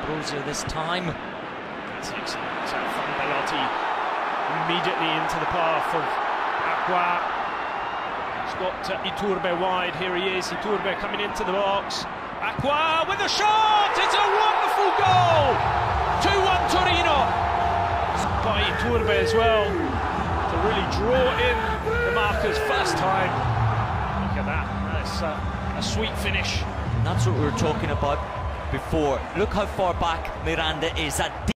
D'Ambrosio this time. That's excellent from Belotti. Immediately into the path of Aqua. He's got Iturbe wide. Here he is. Iturbe coming into the box. Aqua with a shot. It's a wonderful goal. 2-1 Torino. By Iturbe as well to really draw in the markers first time. Look at that. That's a sweet finish. And that's what we were talking about before. Look how far back Miranda is. That